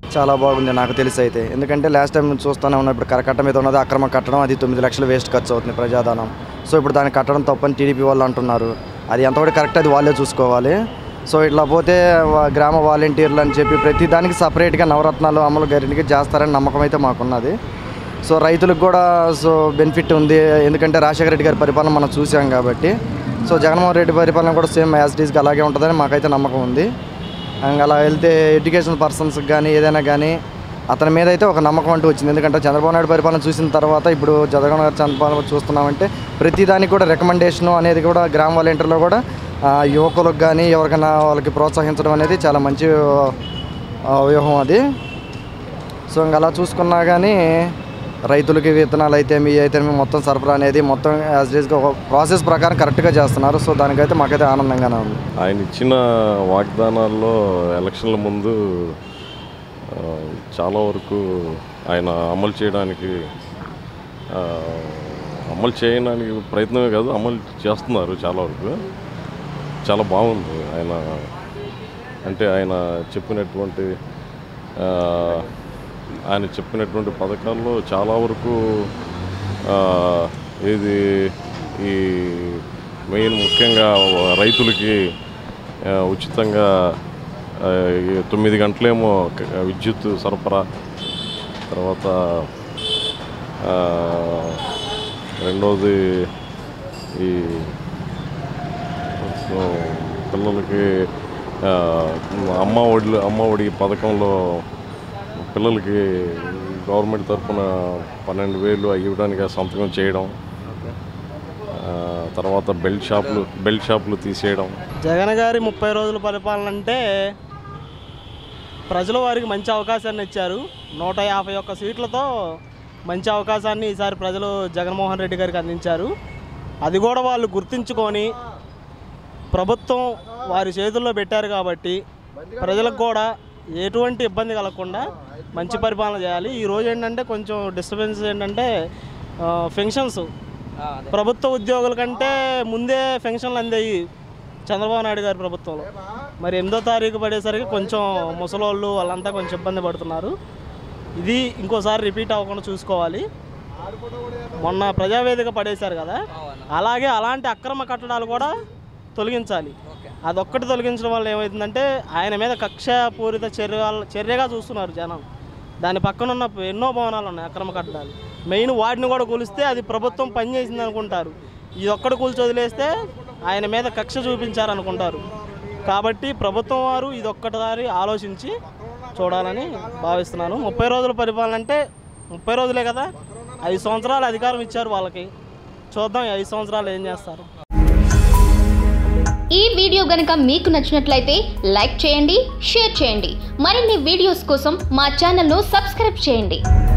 చాలా బాగుంది నాకు తెలిసి అయితే. ఎందుకంటే లాస్ట్ టైం చూస్తూనే ఉన్నాం, ఇప్పుడు కట్ట మీద ఉన్నది అక్రమ కట్టడం, అది 9 లక్షలు వేస్ట్ ఖర్చు అవుతుంది ప్రజాధనం. సో ఇప్పుడు దాన్ని కట్టడం తప్పని టీడీపీ వాళ్ళు అంటున్నారు. అది ఎంతవరకు కరెక్ట్ అది వాళ్ళే చూసుకోవాలి. సో ఇట్లా పోతే గ్రామ వాలంటీర్లు అని చెప్పి ప్రతి దానికి సపరేట్గా నవరత్నాలు అమలు గారికి చేస్తారని నమ్మకం అయితే మాకున్నది. సో రైతులకు కూడా సో బెనిఫిట్ ఉంది, ఎందుకంటే రాజశేఖర రెడ్డి గారి పరిపాలన మనం చూసాం కాబట్టి. సో జగన్మోహన్ రెడ్డి పరిపాలన కూడా సేమ్ యాజ్ ఇట్ ఈస్గా అలాగే ఉంటుందని మాకైతే నమ్మకం ఉంది. అలా వెళ్తే ఎడ్యుకేషన్ పర్సన్స్కి కానీ ఏదైనా కానీ అతని మీద అయితే ఒక నమ్మకం అంటూ వచ్చింది. ఎందుకంటే చంద్రబాబు నాయుడు పరిపాలన చూసిన తర్వాత ఇప్పుడు జగన్ గారు చంద్రబాబు చూస్తున్నామంటే ప్రతి దానికి కూడా రికమెండేషను అనేది కూడా గ్రామ వాలంటీర్లో కూడా యువకులకు కానీ ఎవరికైనా వాళ్ళకి ప్రోత్సహించడం అనేది చాలా మంచి వ్యూహం అది. సో ఇంకా అలా చూసుకున్నా కానీ రైతులకి విత్తనాలు అయితే మొత్తం సరఫరా అనేది మొత్తం యాజ్ డేస్గా ఒక ప్రాసెస్ ప్రకారం కరెక్ట్గా చేస్తున్నారు. సో దానికైతే మాకైతే ఆనందంగానే ఉంది. ఆయన ఇచ్చిన వాగ్దానాల్లో ఎలక్షన్ల ముందు చాలా వరకు ఆయన అమలు చేయడానికి ప్రయత్నమే కాదు, అమలు చేస్తున్నారు చాలా వరకు. చాలా బాగుంది ఆయన అంటే ఆయన చెప్పినటువంటి పథకాల్లో చాలా వరకు ఇది ఈ మెయిన్ ముఖ్యంగా రైతులకి ఉచితంగా 9 గంటలేమో విద్యుత్ సరఫరా, తర్వాత రెండోది ఈ పిల్లలకి అమ్మ ఒడి పథకంలో పిల్లలకి గవర్నమెంట్ తరఫున 12,000 ఇవ్వడానికి సంతకం చేయడం, తర్వాత బెల్ట్ షాపులు తీసేయడం. జగన్ గారి 30 రోజుల పరిపాలన అంటే ప్రజలు వారికి మంచి అవకాశాన్ని ఇచ్చారు. 151 సీట్లతో మంచి అవకాశాన్ని ఈసారి ప్రజలు జగన్మోహన్ రెడ్డి గారికి అందించారు. అది కూడా వాళ్ళు గుర్తుంచుకొని ప్రభుత్వం వారి చేతుల్లో పెట్టారు కాబట్టి ప్రజలకు కూడా ఎటువంటి ఇబ్బంది కలగకుండా మంచి పరిపాలన చేయాలి. ఈరోజు ఏంటంటే కొంచెం డిస్టర్బెన్స్ ఏంటంటే పెన్షన్స్ ప్రభుత్వ ఉద్యోగుల కంటే ముందే పెన్షన్లు అందేవి చంద్రబాబు నాయుడు గారి ప్రభుత్వంలో. మరి 8వ తారీఖు పడేసరికి కొంచెం ముసలోళ్ళు వాళ్ళంతా కొంచెం ఇబ్బంది పడుతున్నారు. ఇది ఇంకోసారి రిపీట్ అవ్వకుండా చూసుకోవాలి. మొన్న ప్రజావేదిక పడేశారు కదా, అలాగే అలాంటి అక్రమ కట్టడాలు కూడా తొలగించాలి. అదొక్కటి తొలగించడం వల్ల ఏమవుతుందంటే ఆయన మీద కక్షపూరిత చర్యగా చూస్తున్నారు జనం. దాని పక్కన ఉన్న ఎన్నో భవనాలు ఉన్నాయి అక్రమ కట్టడాలు, మెయిన్ వాటిని కూడా కూలిస్తే అది ప్రభుత్వం పనిచేసింది అనుకుంటారు. ఇది ఒక్కటి కూల్చి వదిలేస్తే ఆయన మీద కక్ష చూపించారనుకుంటారు. కాబట్టి ప్రభుత్వం వారు ఇది ఒక్కటిసారి ఆలోచించి చూడాలని భావిస్తున్నాను. 30 రోజుల పరిపాలన అంటే 30 రోజులే కదా, 5 సంవత్సరాలు అధికారం ఇచ్చారు వాళ్ళకి. చూద్దాం 5 సంవత్సరాలు ఏం చేస్తారు. ఈ వీడియో గనుక మీకు నచ్చినట్లయితే లైక్ చేయండి, షేర్ చేయండి. మరిన్ని వీడియోస్ కోసం మా ఛానల్ను సబ్స్క్రైబ్ చేయండి.